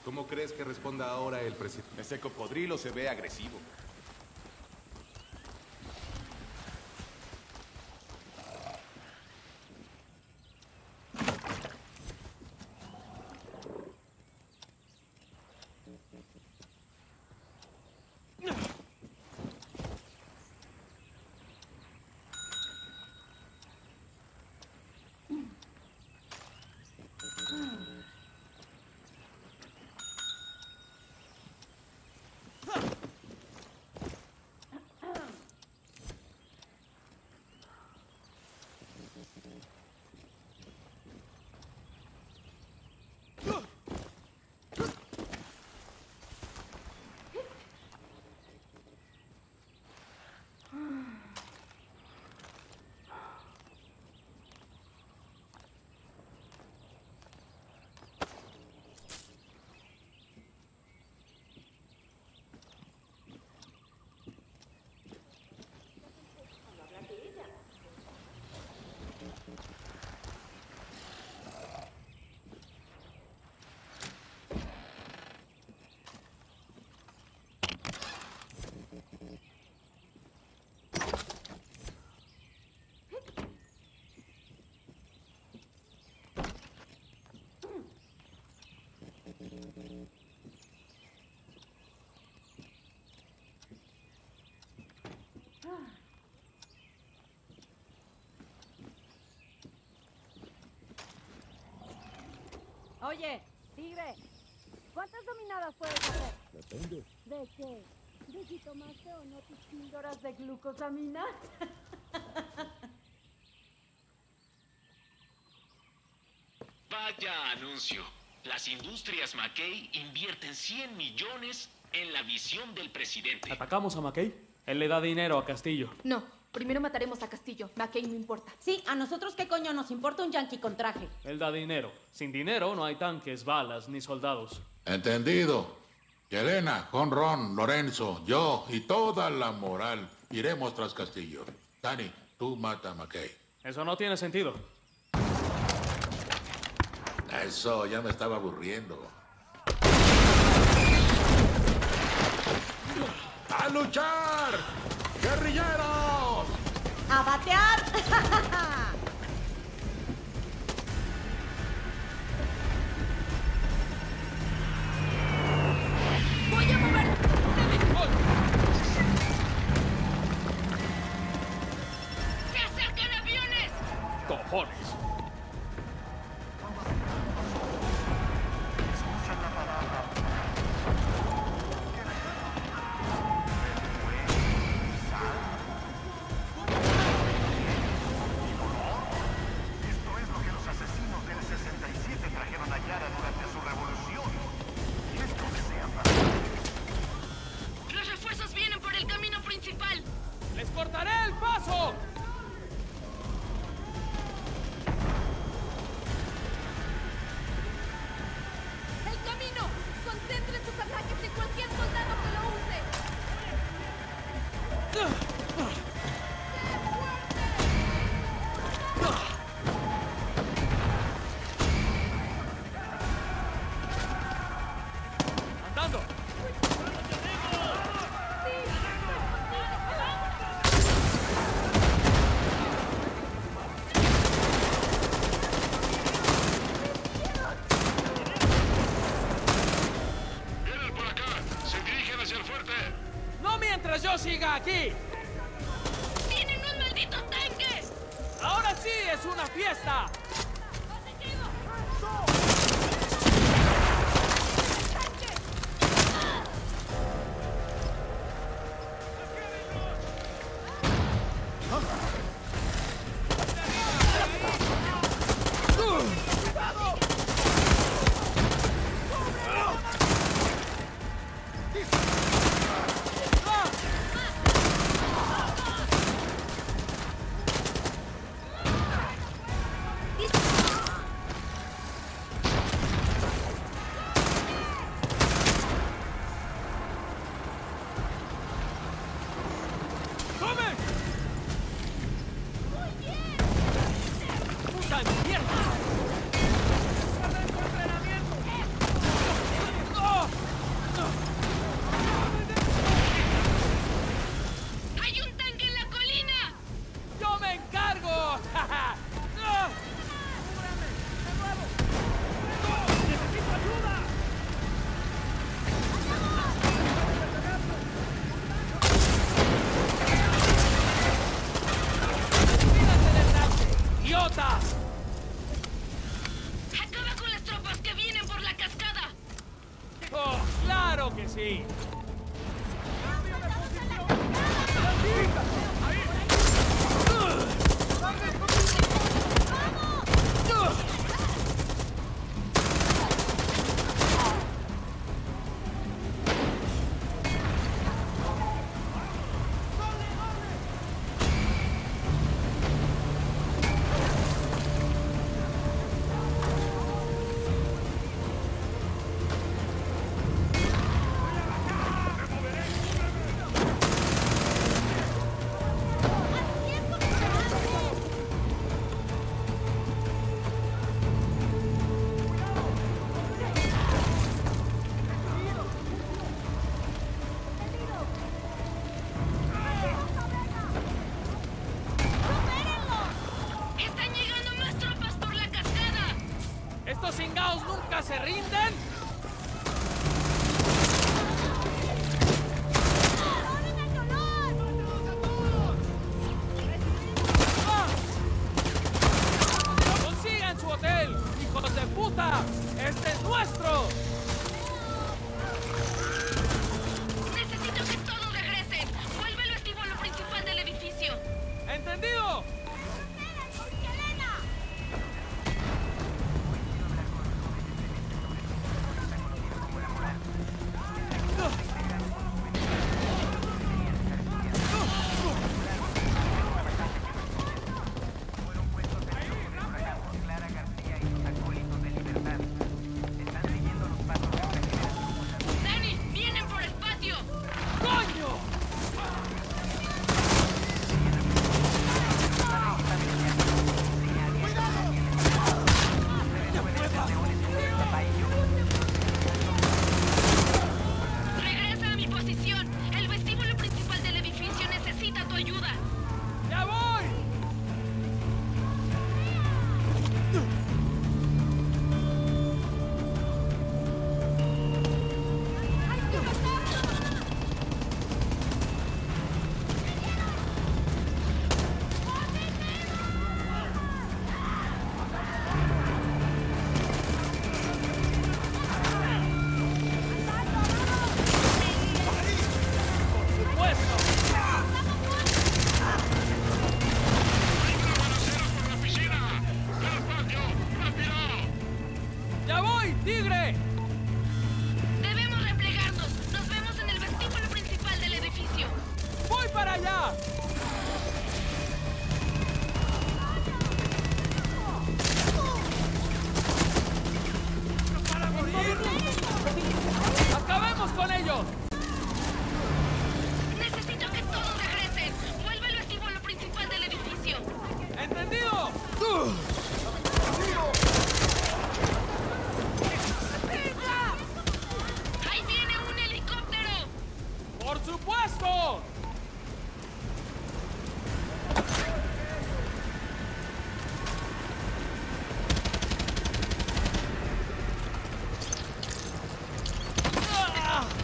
¿Cómo crees que responda ahora el presidente? Ese cocodrilo se ve agresivo. Oye, tigre, ¿cuántas dominadas puedes hacer? Depende. ¿De qué? ¿De si tomaste o no tus píldoras de glucosamina? Vaya anuncio. Las industrias McKay invierten 100 millones en la visión del presidente. ¿Atacamos a McKay? Él le da dinero a Castillo. No, primero mataremos a Castillo. McKay no importa. Sí, a nosotros qué coño nos importa un yankee con traje. Él da dinero. Sin dinero no hay tanques, balas ni soldados. Entendido. Yelena, Jonrón, Lorenzo, yo y toda la moral iremos tras Castillo. Dani, tú mata a McKay. Eso no tiene sentido. Eso ya me estaba aburriendo. ¡A luchar! ¡Guerrilleros! ¡A batear! ¡Voy a mover! ¡Se acercan aviones! ¡Cojones! Esto es lo que los asesinos del 67 trajeron a Yara durante su revolución. Y esto desean para... Los refuerzos vienen por el camino principal. ¡Les cortaré el paso! ¡El camino! ¡Concentren sus ataques en cualquier soldado que lo use! ¡Andando! ¡Vienen por acá! ¡Se dirigen hacia el fuerte! ¡No mientras yo siga aquí! ¡Tienen un maldito tanque! ¡Ahora sí es una fiesta! ¡Tomen! ¡Puta mierda! ¡Entrenamiento! que sí! ¡Están llegando más tropas por la cascada! ¿Estos cingaos nunca se rinden? ¡Consigan su hotel! ¡Hijos de puta! ¡Este es nuestro! Necesito que todos regresen. Vuelve al vestíbulo principal del edificio. ¿Entendido? ¡Dani! ¡Vienen por el patio! ¡Coño! ¡Regresa a mi posición! El vestíbulo principal del edificio necesita tu ayuda. ¡Ya voy! ¡Por supuesto! ¡Ya voy, tigre! Debemos replegarnos. Nos vemos en el vestíbulo principal del edificio. ¡Voy para allá! ¡Acabemos con ellos! Necesito que todos regresen. Vuelve al vestíbulo principal del edificio. ¿Entendido? ¡Ahí viene un helicóptero! ¡Por supuesto! ¡Ah!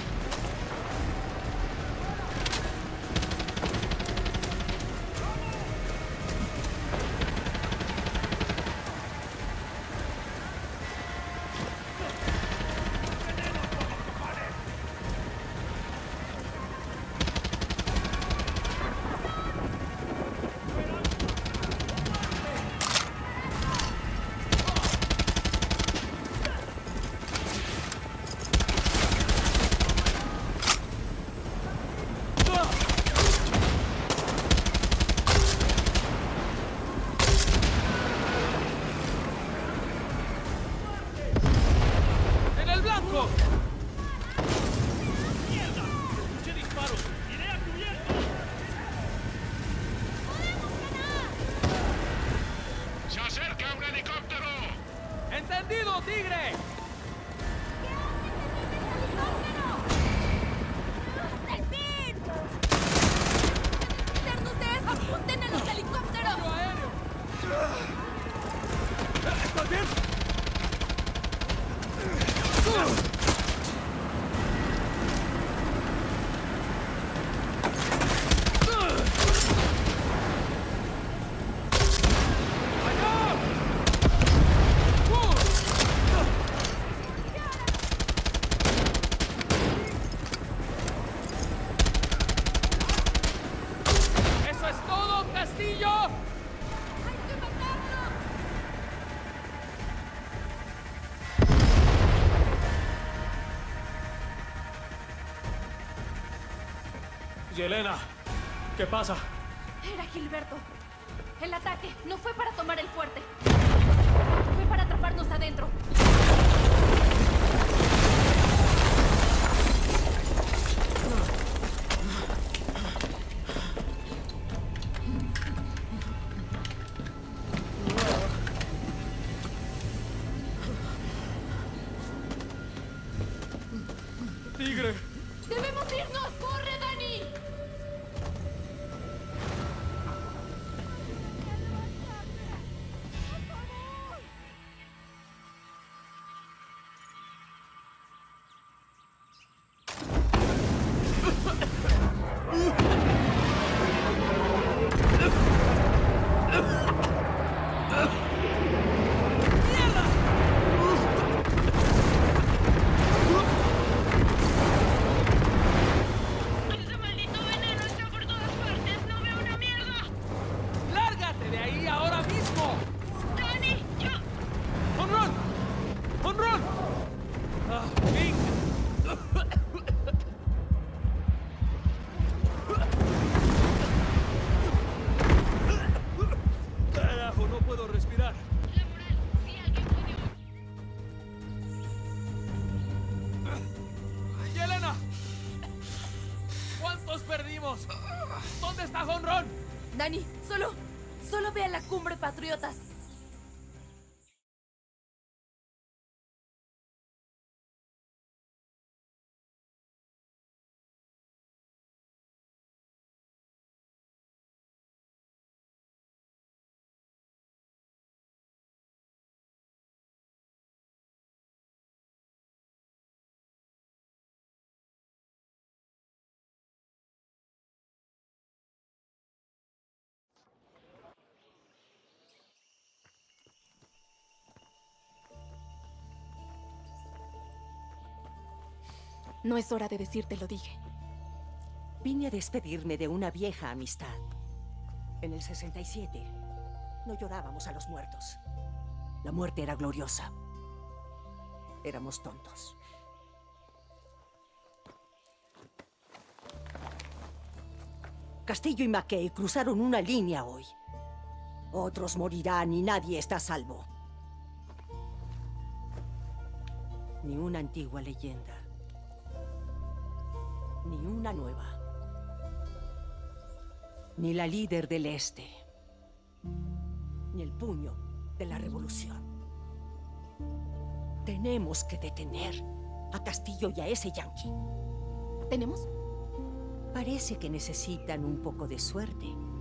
¡En el blanco! ¡Mierda! ¡Escuché disparos! ¡Iré a cubierto! ¡Se acerca un helicóptero! ¡Entendido, tigre! ¡Apunten a los helicópteros! ¡Apoyo aéreo! ¿Estás bien? ¡Allá! Yelena, ¿qué pasa? Era Gilberto. El ataque no fue para tomar el fuerte. Fue para atraparnos adentro. ¡Tigre! ¡Debemos irnos! ¡Corre, Dani! ¡Ese maldito veneno está por todas partes! ¡No veo una mierda! ¡Lárgate de ahí ahora mismo! ¡Dani! ¡Yo! ¡Honrón! ¡Honrón! ¡Ah, Pink! ¡Carajo, no puedo respirar! La moral, si alguien puede oír. ¡Yelena! ¿Cuántos perdimos? ¿Dónde está Honrón? Dani, solo ve a la cumbre, patriotas. No es hora de decirte lo dije. Vine a despedirme de una vieja amistad. En el 67, no llorábamos a los muertos. La muerte era gloriosa. Éramos tontos. Castillo y McKay cruzaron una línea hoy. Otros morirán y nadie está a salvo. Ni una antigua leyenda. Ni una nueva. Ni la líder del Este. Ni el puño de la revolución. Tenemos que detener a Castillo y a ese yanqui. ¿Tenemos? Parece que necesitan un poco de suerte.